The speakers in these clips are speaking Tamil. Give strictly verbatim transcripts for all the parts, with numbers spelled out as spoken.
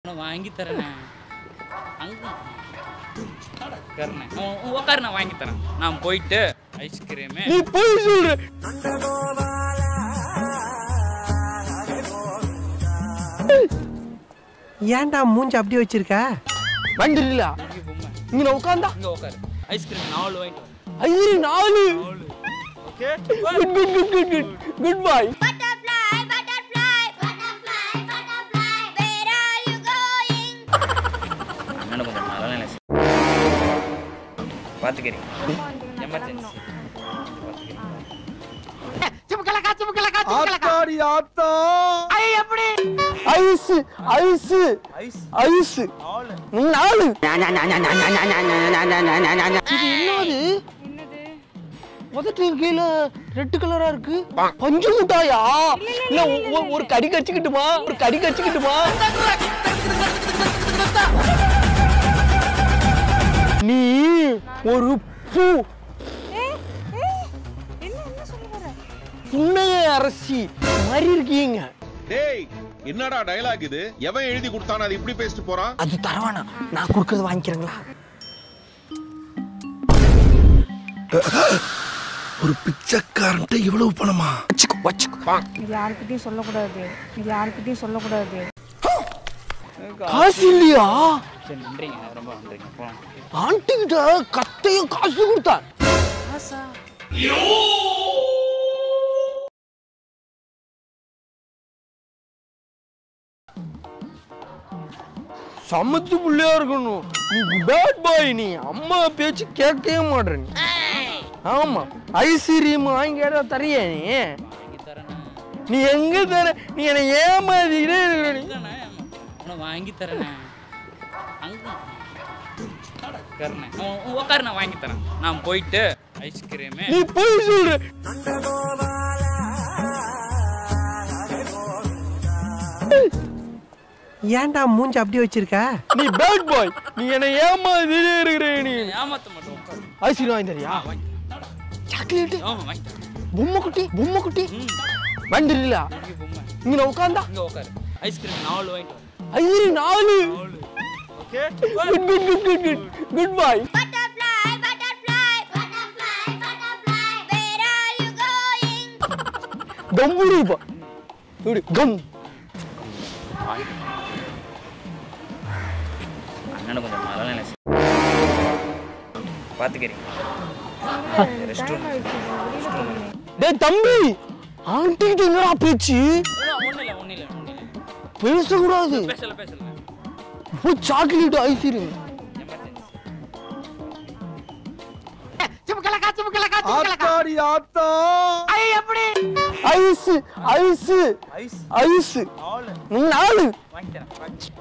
நான் வாங்கி தரேன். அங்க உட்காருண்ணே. உட்காரு, நான் வாங்கி தரேன். நான் போயிட்டு ஐஸ்கிரீமு. நீ போய் சொல்ற. ஏன்டா மூஞ்சி அப்படியே வச்சிருக்க? வந்துடல. இங்க நான் உட்கார்ந்தா இங்க உட்காரு. ஐஸ்கிரீம் நாலு வாங்கிட்டு வா. ஐஸ்கிரீம் நாலு. Okay. Good good good good good. Good bye. Butterfly, butterfly, butterfly, butterfly. Where are you going? அண்ணன் கொஞ்சம் நல்லா நினைச்சு பாத்துக்கிறீங்க. எமர்ஜென்சி சிமுக்கலக்கா சிமுக்கலக்கா சிமுக்கலக்கா ஆத்தாடி ஆத்தா. ஐ எப்படி ஐஸ் ஐஸ் ஐஸ் ஐஸ் நாலு நாலு. இது என்னது? என்னது? முதட்டு கீழ ரெட் கலரா இருக்கு. பஞ்சு முட்டாயா? இல்ல ஒரு கடி கடிச்சுக்கிட்டுமா? ஒரு கடி கடிச்சுக்கிட்டுமா? நீ ஒரு பூ. புன்னைய அரசி மாதிரி இருக்கீங்க. டேய், என்னடா டயலாக் இது? எவன் எழுதி கொடுத்தானே அது இப்படி பேசிட்டு போறான்? அது தரவானா? நான் கொடுக்கறது வாங்கிக்கிறீங்களா? ஒரு பிச்சைக்காரன்ட்ட இவ்வளவு பணமா? வச்சுக்கோ வச்சுக்கோ. இது யாருக்கிட்டையும் சொல்லக்கூடாது. இது யாருக்கிட்டையும் சொல்லக்கூடாது. காசு இல்லையா? சரி, நன்றிங்க, ரொம்ப நன்றிங்க. போலாம். ஆண்டி கிட்ட கத்தையும் காசு கொடுத்தா. காசா? சமத்து புள்ளையா இருக்கணும். நீ பேட் பாய். நீ அம்மா பேச்சு கேட்கவே மாட்டேற. நீ ஆமா ஐஸ்கிரீம் வாங்கி கேட்டா தரியா? நீ நீ எங்க தர? நீ என்ன ஏமாதிக்கிட்டே இருக்கிற. நீ வாங்கி தரேன். அங்க உட்காருண்ணே. உட்காரு, நான் வாங்கி தரேன். நான் போயிட்டு ஐஸ்கிரீமு. நீ போய் சொல்ற. ஏன்டா மூஞ்சி அப்படியே வச்சிருக்க? நீ பேட் பாய். நீ என்ன ஏமாதிக்கிட்டே இருக்கிற. நீ ஏமாத்த மாட்டோம். உட்காரு. ஐஸ்கிரீம் வாங்கி தரியா? சாக்லேட். ஆமா, வாங்கி தரேன். பொம்மை குட்டி பொம்மை குட்டி வந்துடல. பொம்மை இங்க நான் உட்கார்ந்தா இங்க உட்காரு. ஐஸ்கிரீம் நாலு வாங்கிட்டு வா. ஐஸ்கிரீம் நாலு. Okay. Good good good good good. Good bye. Butterfly, butterfly, butterfly, butterfly. Where are you going? கம்புடி பா. இடி கம். அண்ணன் கொஞ்சம் நல்லா நினைச்சு பாத்துக்கிறீங்க. டேய் தம்பி, ஆண்டி கிட்ட என்னடா பேச்சு? ஒண்ணு இல்ல ஒண்ணு இல்ல ஒண்ணு இல்ல. பேச கூடாது. பேசல பேசல. Oh chocolate ice cream. எமர்ஜென்சி சிமுக்கலக்கா சிமுக்கலக்கா சிமுக்கலக்கா ஆத்தாடி ஆத்தா. ஐ எப்படி ஐஸ் ஐஸ் ஐஸ் ஐஸ் நாலு நாலு. வாங்கி தரேன். வாங்கி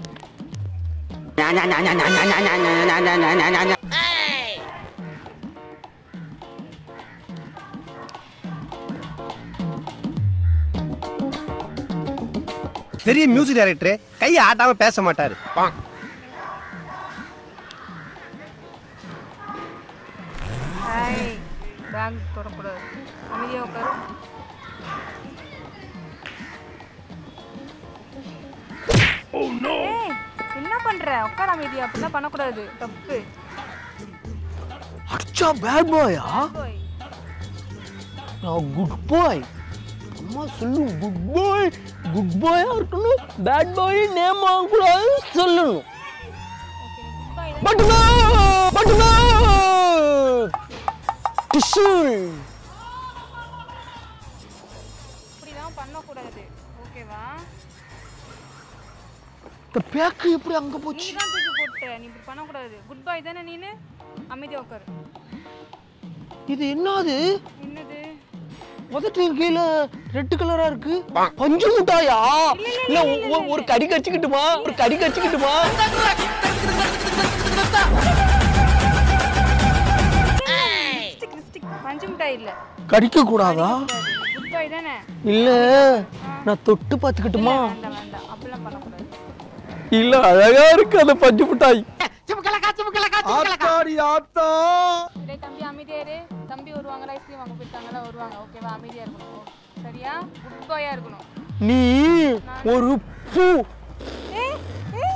பெரிய மியூசிக் டைரக்டர் கையை ஆட்டாம பேச மாட்டாரு. ஹாய். பேக் தொடக்கூடாது. அமைதியா உட்காரு. Oh no. என்ன பண்ற? உட்கார அமைதியா. அப்படிலாம் பண்ணக்கூடாது. தப்பு. அச்சா பேட் பாயா? போய். நான் குட் பாய். அம்மா சொல்லு குட் பாய். குட் பாயா இருக்கணும். பேட் பாய் நேம் வாங்க கூடாது சொல்லணும். Okay, good bye. But no but no டிஷூல். இப்படிலாம் பண்ணக்கூடாது. ஓகேவா? இந்த பேக்கு எப்படி அங்க போச்சு? நீ தான் தூக்கி போட்ட. நீ இப்படி பண்ணக்கூடாது. குட் பை தானே நீனு? அமைதியா உட்காரு. இது என்னது? என்னது? முதட்டு கீழ ரெட் கலரா இருக்கு. பஞ்சு முட்டாயா? இல்ல ஒரு கடி கடிச்சுக்கிட்டுமா? ஒரு கடி கடிச்சுக்கிட்டுமா? பஞ்சு மிட்டாய் இல்ல. கடிக்க கூடாதா? குட் பை தானே? இல்ல நான் தொட்டு பாத்துக்கிட்டுமா? வேண்டாம் வேண்டாம். அப்படிலாம் பண்ணக்கூடாது. இல்ல அழகா இருக்கு அந்த பஞ்சு மிட்டாய். சிமுக்கலக்கா சிமுக்கலக்கா சிமுக்கலக்கா ஆத்தாடி ஆத்தா. டேய் தம்பி அமைதியா இரு. தம்பி வருவாங்க. ஐஸ்கிரீம் வாங்க போயிட்டாங்கல வருவாங்க. ஓகேவா? அமைதியா இருக்கணும். சரியா? குட் பாயா இருக்கணும். நீ ஒரு பூ. ஏய் ஏய்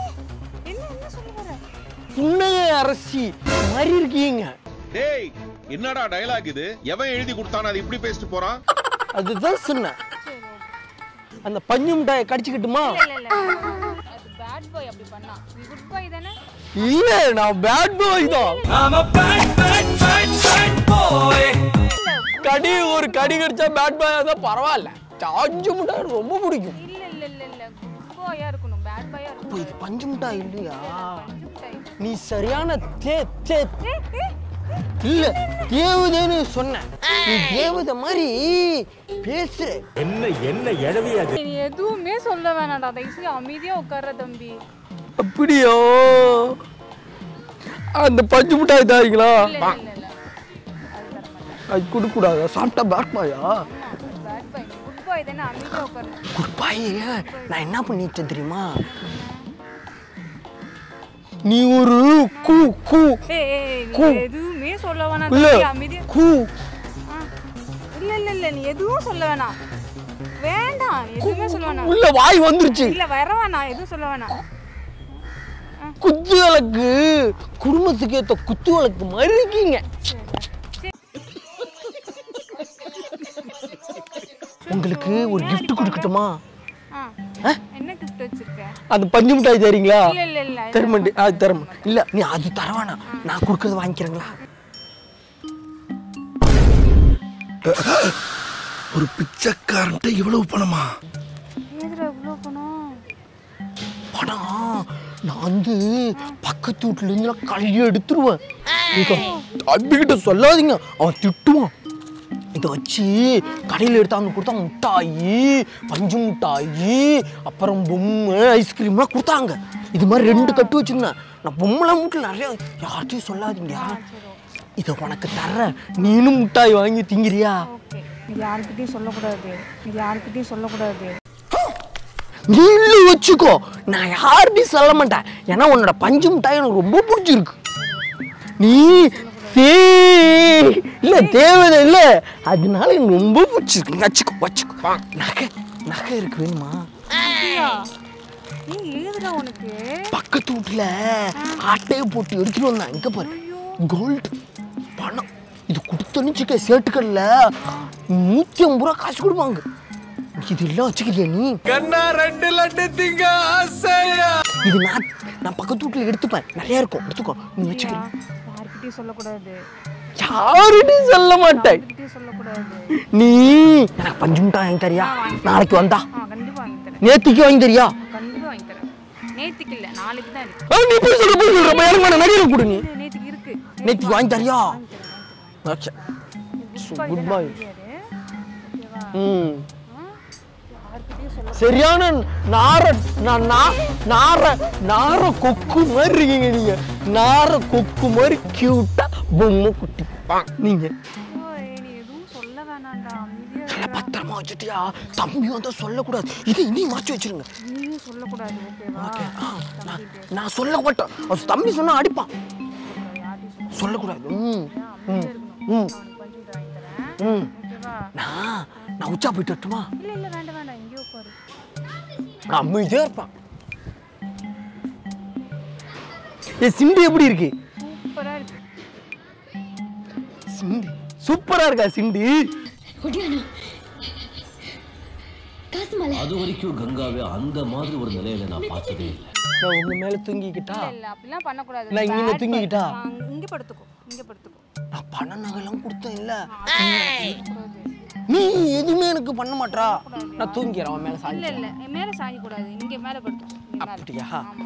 புன்னகை அரசி மாதிரி இருக்கீங்க. டேய் என்னடா டயலாக் இது? எவன் எழுதி கொடுத்தானே அது இப்படி பேசிட்டு போறான்? அதுதான் சொன்னேன். அந்த பஞ்சு மிட்டாயை கடிச்சுக்கிட்டுமா? இல்ல இல்ல அது பேட் பாய் அப்படி பண்ணா. நீ குட் பாய் தானே? இல்ல நான் பேட் பாய் தான். கடி ஒரு கடி கடிச்சா பேட் பாயா தான் பரவாயில்ல. பஞ்சு மிட்டாய் ரொம்ப பிடிக்கும். இல்ல இல்ல இல்ல இல்ல குட் பாயா இருக்கணும், பேட் பாயா இருக்கணும். இது பஞ்சு மிட்டாய் இல்லையா? பஞ்சு மிட்டாய். நீ சரியான தே தே இல்ல தேவதைன்னு சொன்ன. நீ தேவதை மாதிரி பேசுற. என்ன என்ன எழவியாது. நீ எதுவுமே சொல்ல வேணாடா, தயவுசெய்து அமைதியா உட்கார்ற தம்பி. அப்படியோ? அந்த பஞ்சு மிட்டாய் தாரீங்களா? இல்ல இல்ல இல்ல அது தர மாட்டேன். அது குடுக்க கூடாதா? சாப்பிட்டா பேட் பாயா? பேட் பாய் குட் பாய் தானே, அமைதியா உட்காரு. Good boy. நான் என்ன பண்ணிட்டேன் தெரியுமா? நீ ஒரு கூ கூ ஏய் ஏய் நீ எதுவுமே சொல்ல வேணாம் இல்ல தம்பி, அமைதியா. கூ இல்ல இல்ல இல்ல நீ எதுவும் சொல்ல வேணாம். வேண்டாம் நீ எதுவுமே சொல்ல வேணாம். உள்ள வாய் வந்துருச்சு. இல்ல வர வேணாம், எதுவும் சொல்ல வேணாம். குத்து விளக்கு குடும்பத்துக்கு ஏத்த குத்து விளக்கு மாதிரி இருக்கீங்க. உங்களுக்கு ஒரு கிஃப்ட் கொடுக்கட்டுமா? என்ன கிஃப்ட் வச்சிருக்க? அந்த பஞ்சு மிட்டாய் தரீங்களா? இல்ல இல்ல இல்ல தரமாட்டே. அது தரமா இல்ல. நீ அது தரவானா? நான் கொடுக்கறது வாங்கிக்கிறீங்களா? ஒரு பிச்சைக்காரன்ட்ட இவ்வளவு பணமா? ஏதுடா இவ்ளோ பணம்? பணம் நான் வந்து பக்கத்து வீட்டுல இருந்து கையை எடுத்துருவேன். தம்பிக்கிட்ட சொல்லாதீங்க, அவன் திட்டுவான். இதை வச்சு கடையில் எடுத்தாந்து கொடுத்தா முட்டாயி, பஞ்சு முட்டாயி, அப்புறம் பொம்மை, ஐஸ்கிரீம்லாம் கொடுத்தாங்க. இது மாதிரி ரெண்டு கட்டு வச்சுருந்தேன். நான் பொம்மைலாம் வீட்டில் நிறைய யார்கிட்டையும் சொல்லாதீங்க. இதை உனக்கு தர்றேன், நீனும் முட்டாய் வாங்கி திங்கிறியா? ஓகே, இது யார்கிட்டயும் சொல்லக்கூடாது, இது யார்கிட்டயும் சொல்லக்கூடாது. நீ இல்லை வச்சுக்கோ, நான் யார்கிட்டையும் சொல்ல மாட்டேன். ஏன்னா உன்னோட பஞ்சு முட்டாய் எனக்கு ரொம்ப பிடிச்சிருக்கு. நீ இல்ல தேவதை இல்ல, அதனால எனக்கு ரொம்ப பிடிச்சிருக்கு. வச்சுக்கோ வச்சுக்கோ. நகை நகை இருக்கு, வேணுமா? நீ ஏதுடா உனக்கு? பக்கத்து வீட்டுல ஆட்டையை போட்டு எடுத்துட்டு வந்தான். இங்க பாரு, கோல்டு பணம். இது கொடுத்தனுச்சுக்க சேட்டுக்கல்ல நூத்தி ஐம்பது ரூபா காசு கொடுப்பாங்க. இது எல்லாம் வச்சுக்கிறியா நீ? ரெண்டு லட்டு திங்க ஆசையா. இது நான் நான் பக்கத்து வீட்டுல எடுத்துப்பேன், நிறைய இருக்கும், எடுத்துக்கோ. நீ வச்சுக்க. யார்கிட்டயும் சொல்லக்கூடாது. யாருடையும் சொல்ல மாட்டேன். யார்கிட்டயும் சொல்லக்கூடாது. நீ எனக்கு பஞ்சு மிட்டாய் வாங்கி தரியா? நாளைக்கு வந்தா கண்டிப்பா வாங்கி தரேன். நேத்திக்கு வாங்கி தரியா? கண்டிப்பா வாங்கி தரேன். நேத்திக்கு இல்ல, நாளைக்கு தான் இருக்கு. நீ போய் சொல்ற போய் சொல்ற எனக்கு வேணா, நிறைய கொடு. நீ நேத்திக்கு இருக்கு. நேத்திக்கு வாங்கி தரியா? Okay good bye. ம் சரியான நார நார நார கொக்கு மாதிரி இருக்கீங்க நீங்க. நார கொக்கு மாதிரி கியூட்டா பொம்மை குட்டி நீங்க. நீ எதுவும் சொல்ல வேணாம்டா, அமைதியா பத்திரமா வச்சுட்டியா? தம்பி வந்தா சொல்லக்கூடாது. இதை இனி மறைச்சு வச்சிருங்க. நீயும் சொல்லக்கூடாது, ஓகேவா? ஓகே. நான் சொல்ல மாட்டேன். தம்பி சொன்னா அடிப்பான். சொல்லக்கூடாது. ம் ம் ம் ம் நான் நான் உச்சா போயிட்டு வரட்டுமா? இல்ல இல்ல வேண்டாம் வேண்டாம், இங்கேயே உட்காரு. நான் அமைதியா இருப்பான். ஏ சிண்டு எப்படி இருக்கு? சூப்பரா இருக்கு. சிண்டு சூப்பரா இருக்கா? சிண்டு அது வரைக்கும் கங்காவே அந்த மாதிரி ஒரு நிலையில நான் பார்த்ததே இல்லை. நான் உங்க மேல தூங்கிக்கிட்டா? இல்ல அப்படிலாம் பண்ண கூடாது. நான் இங்க தூங்கிக்கிட்டா? இங்க படுத்துக்கோ, இங்க படுத்துக்கோ. நான் பண நகைலாம் கொடுத்தேன் இல்ல. நீ எதுவுமே எனக்கு பண்ண மாட்டா. நான் தூங்கிறேன் அவன் மேல சாஞ்சி. இல்ல இல்ல மேல சாஞ்சி கூடாது, இங்க மேல படுத்துக்கோ. அப்படியா? ஆமா.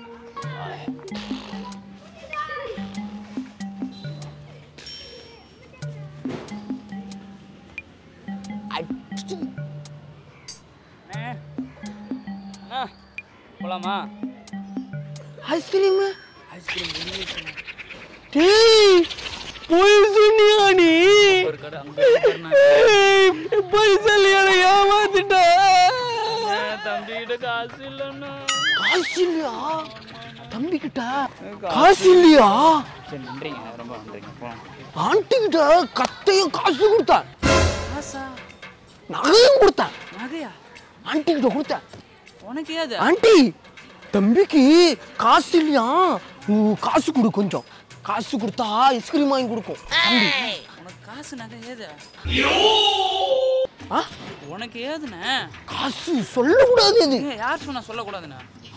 போலாமா? ஐஸ்கிரீம் ஐஸ்கிரீம் டேய் போய் சொன்னியா நீ? ஒரு கடை அங்க போய் சொல்லியா? ஏமாத்திட்ட. தம்பி கிட்ட காசு இல்லைன்னா. காசு இல்லையா தம்பி கிட்ட? காசு இல்லையா? சரி நன்றிங்க, ரொம்ப நன்றிங்க. போலாம். ஆண்டி கிட்ட கத்தையும் காசு கொடுத்தேன், காசா? நகையும் கொடுத்தேன். நகையா? ஆண்டி கிட்ட கொடுத்தேன். உனக்கு ஏது? ஆண்டி தம்பிக்கு காசு இல்லையா, காசு கொடு கொஞ்சம். காசு கொடுத்தா ஐஸ்கிரீம் வாங்கி கொடுக்கும். தம்பி உனக்கு காசு நகை ஏது? ஆ உனக்கு ஏதுண்ணே? காசு சொல்லக்கூடாது. அது யார் சொன்னா சொல்லக்கூடாதுண்ணே?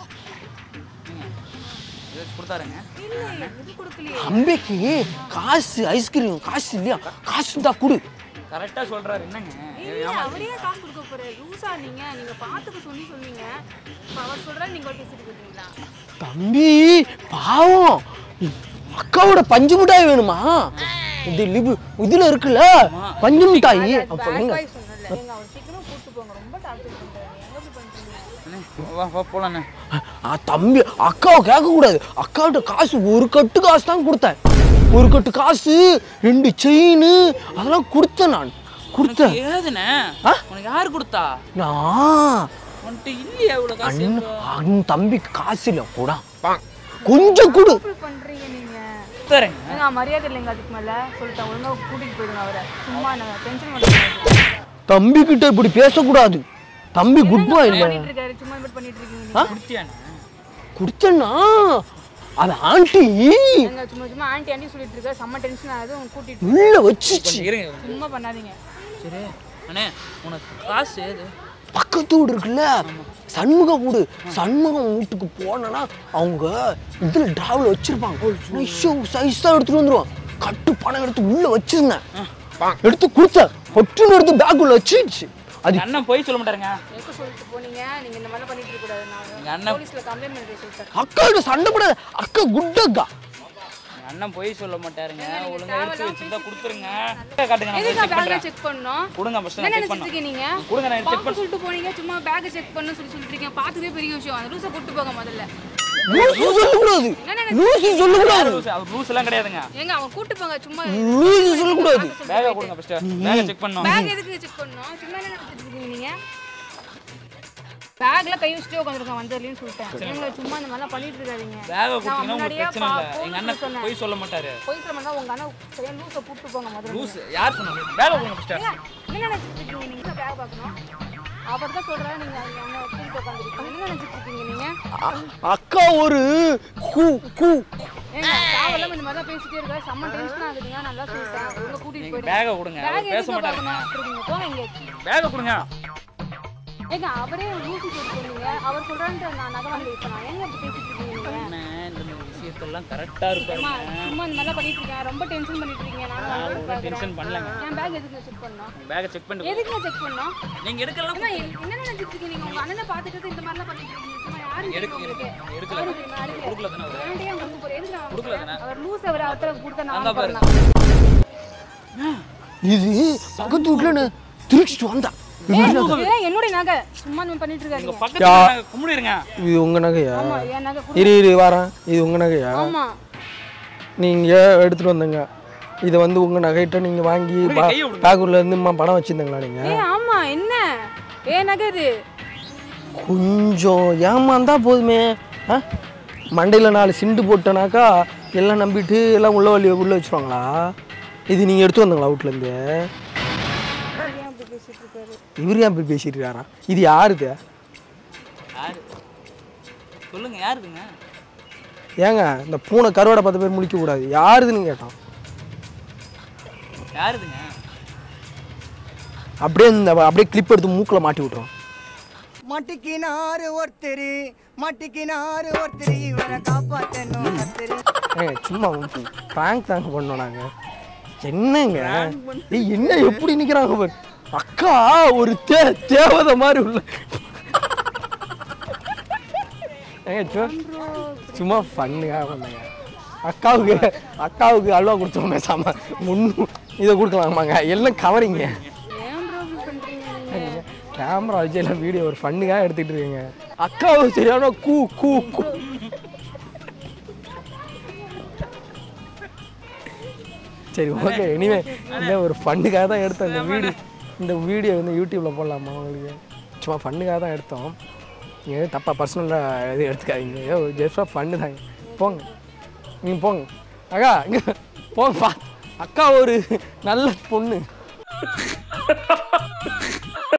கொடுத்தாருங்க. தம்பிக்கு காசு ஐஸ்கிரீம் காசு இல்லையா? காசு தான் கொடு. கரெக்டா சொல்றாரு. என்னங்க அவரே காசு கொடுக்க போறாரு. லூசா நீங்க நீங்க பாத்துக்க சொல்லி சொன்னீங்க. அவர் சொல்றாரு நீங்க பேசிட்டு இருக்கீங்களா? தம்பி பாவம், அக்காவோட பஞ்சு மிட்டாய் வேணுமா? இது லிபு இதுல இருக்குல்ல பஞ்சு மிட்டாய். அப்ப எங்க எங்க அவர் சீக்கிரம் கூட்டி போங்க. ரொம்ப டார்ச்சர் பண்றாங்க. எங்க போய் பண்றீங்க? வா வா போலாண்ணே. தம்பி அக்காவை கேட்க கூடாது. அக்காவோட காசு ஒரு கட்டு காசு தான் கொடுத்தேன். ஒரு கட்டு காசு, ரெண்டு செயின் அதெல்லாம் கொடுத்தேன். நான் கொடுத்தேன். ஏதுண்ணே? உனக்கு யாரு கொடுத்தா? நான் உன்கிட்ட இல்லையா இவ்வளவு காசு? அண்ணன் தம்பிக்கு காசு இல்லை கூட கொஞ்சம் கொடு. பண்றீங்க நீங்க? தரேங்க. ஏங்க மரியாதை இல்லைங்க அதுக்கு மேல. சொல்லிட்டேன் ஒழுங்கா கூட்டிட்டு போயிடுங்க அவரை. சும்மா நான் டென்ஷன் பண்ணாதீங்க. தம்பி கிட்ட இப்படி பேசக்கூடாது. தம்பி குட் பாய் இல்ல. பண்ணிட்டு இருக்காரு. சும்மா இப்படி பண்ணிட்டு இருக்கீங்க. குடிச்சியானே? குடிச்சேன்னா அது ஆண்டி எங்க சும்மா சும்மா ஆண்டி ஆண்டி சொல்லிட்டு இருக்க. செம்ம டென்ஷன் ஆகுது. உங்க கூட்டிட்டு உள்ள வச்சிச்சு. இருங்க. சும்மா பண்ணாதீங்க. சரி அண்ணே, உனக்கு காசு ஏது? பக்கத்து வீடு இருக்குல்ல சண்முகம் வீடு. சண்முகம் வீட்டுக்கு போனா அவங்க இதுல டிராவல் வச்சிருப்பாங்க. சைஸா எடுத்துட்டு வந்துருவான். கட்டு பணம் எடுத்து உள்ள வச்சிருந்தேன். எடுத்து கொடுத்த பொட்டுன்னு எடுத்து பேக் உள்ள வச்சிருச்சு. அது அண்ணன் போய் சொல்ல மாட்டாருங்க. எங்க சொல்லிட்டு போனீங்க? நீங்க இந்த மாதிரி பண்ணிட்டு இருக்க கூடாது. நான் போலீஸ்ல கம்ப்ளைன்ட் பண்ணி சொல்லிட்டேன். அக்காவோட சண்டை போட. அக்கா குட் அக்கா. அண்ணன் போய் சொல்ல மாட்டாருங்க. ஒழுங்கா எடுத்து வச்சிருந்தா கொடுத்துருங்க. காட்டுங்க. நான் எதுக்கு செக் பேக் பண்றேன். செக் பண்ணனும்? கொடுங்க ஃபர்ஸ்ட் நான் என்ன செக் நினைச்சிட்டு பண்ணேன். நீங்க? கொடுங்க நான் செக் பண்ண சொல்லிட்டு போனீங்க. சும்மா பேக் செக் பண்ணனும் சொல்லி சொல்லிட்டு இருக்கீங்க. பாத்துதே பெரிய விஷயம். அந்த ரூல்ஸ கூட்டி போங்க முதல்ல. லூசு சொல்லக்கூடாது. லூசு சொல்லக்கூடாது. அவர் ரூல்ஸ் எல்லாம் கிடையாதுங்க. ஏங்க அவன் கூட்டி போங்க. சும்மா லூசு சொல்லக்கூடாது. பேக் கொடுங்க ஃபர்ஸ்ட். பேக் செக் பண்ணனும். பேக் எதுக்கு செக் பண்ணனும்? சும்மா என்ன நினைச்சிட்டு இருக்கீங்க நீங்க? பேக்ல கை வச்சிட்டு உட்கார்ந்திருக்கான் வந்தர்லன்னு சொல்லிட்டேன். நீங்க சும்மா இந்த மாதிரி பண்ணிட்டு இருக்காதீங்க. பேக் கொடுத்தீங்கன்னா உங்களுக்கு பிரச்சனை இல்ல. எங்க அண்ணன் போய் சொல்ல மாட்டாரு. போய் சொல்ல மாட்டா உங்க அண்ணன் சரியா லூஸ கூட்டி போங்க முதல்ல. லூஸ் யார் சொன்னாங்க? பேக் கொடுங்க ஃபர்ஸ்ட். என்ன நினைச்சிட்டு இருக்கீங்க நீங்க? பேக் பார்க்கணும். அவர் தான் சொல்றாரு நீங்க என்ன கூட்டி உட்கார்ந்திருக்கீங்க. என்ன நினைச்சிட்டு இருக்கீங்க நீங்க? அக்கா ஒரு கூ கூ ஏங்க சாவல இந்த மாதிரி பேசிட்டே இருக்கா. செம்ம டென்ஷன் ஆகுதுங்க. நல்லா சொல்லிட்டேன். உங்க கூட்டிட்டு போயிடு. பேக் கொடுங்க. அவர் பேச மாட்டாருங்க. போங்க இங்க. பேக் கொடுங்க. ஏங்க அவரே லூசி சொல்றீங்க. அவர் சொல்றான்ட்டு நான் நகை வாங்கி வைப்பேன். ஏங்க இப்படி பேசிட்டு இருக்கீங்க நீங்க? நான் இந்த விஷயத்தெல்லாம் கரெக்ட்டா இருப்பாருங்க. சும்மா இந்த மாதிரி பண்ணிட்டு இருக்கீங்க. ரொம்ப டென்ஷன் பண்ணிட்டு இருக்கீங்க. நான் ரொம்ப டென்ஷன் பண்ணலங்க. என் பேக் எதுக்கு செக் பண்ணனும்? பேக் செக் பண்ணு. எதுக்கு செக் பண்ணனும்? நீங்க எடுக்கலாம். என்ன நினைச்சிட்டு இருக்கீங்க நீங்க? உங்க அண்ணனை பாத்துட்டு இந்த மாதிரிலாம் பண்ணிட்டு இருக்கீங்க. சும்மா யாரு எடுக்க எடுக்கல. கொடுக்கல தான அவர். ஏன்டே உங்களுக்கு போற எதுக்கு நான் கொடுக்கல தான. அவர் லூஸ் அவர் அவர கொடுத்த நான் அந்த பாரு. இது பக்கத்து வீட்ல திருச்சிட்டு வந்தா. என்னோட நகை சும்மா நம்ம பண்ணிட்டு இருக்காதீங்க. பக்கத்துல கும்பிடுங்க. இது உங்க நகையா? ஆமா என் நகை. இரு இரு வரேன். இது உங்க நகையா? ஆமா. நீங்க எடுத்துட்டு வந்தீங்க. இத வந்து உங்க நகைட்ட நீங்க வாங்கி பேக்குள்ள இருந்து பணம் வச்சிருந்தீங்களா நீங்க? ஏய் ஆமா என்ன? ஏன் நகை இது? கொஞ்சம் ஏமாந்தா போதுமே. மண்டையில நாலு சிண்டு போட்டனாக்கா எல்லாம் நம்பிட்டு எல்லாம் உள்ள வழி உள்ள வச்சிருவாங்களா? இது நீங்க எடுத்து வந்தீங்களா வீட்ல இருந்து? இவரு ஏன் போய் பேசிட்டு இருக்காரா? இது யாருது? யாரு சொல்லுங்க. யாருதுங்க? ஏங்க இந்த பூனை கருவாடை பத்து பேர் முடிக்க கூடாது. யாருதுன்னு கேட்டான். யாருதுங்க? அப்படியே இந்த அப்படியே கிளிப் எடுத்து மூக்குல மாட்டி விட்டுறோம். மாட்டிக்கினாரு ஒருத்தர் மாட்டிக்கினாரு ஒருத்தர் இவரை காப்பாத்தணும் ஒருத்தர். ஏங்க சும்மா பிராங்க் தாங்க பண்ணோம் நாங்க. என்னங்க ஏய் என்ன எப்படி நிக்கிறாங்க பாரு. அக்கா ஒரு தே தேவதை மாதிரி உள்ள. ஏங்க சும்மா ஃபன்னுக்காக பண்ணாங்க. அக்காவுக்கு அக்காவுக்கு அல்வா கொடுத்தோம் பேசாம முன்னும் இதை கொடுக்கலாமாங்க. எல்லாம் கவரிங்க. கேமரா வச்சு எல்லாம் வீடியோ ஒரு ஃபன்னுக்காக எடுத்துட்டு இருக்கீங்க. அக்காவும் சரியான கூ கூ கூ. சரி ஓகே. இனிமே இல்லை ஒரு ஃபன்னுக்காக தான் எடுத்தோம் இந்த வீடியோ. இந்த வீடியோ வந்து யூடியூப்ல போடலாமா உங்களுக்கு? சும்மா ஃபன்னுக்காக தான் எடுத்தோம். நீங்கள் தப்பாக பர்சனலாக எதுவும் எடுத்துக்காதீங்க. ஏதோ ஜஸ்டாக ஃபன்னு தாங்க. போங்க நீங்கள் போங்க. அக்கா இங்கே போங்கப்பா. அக்கா ஒரு நல்ல பொண்ணு.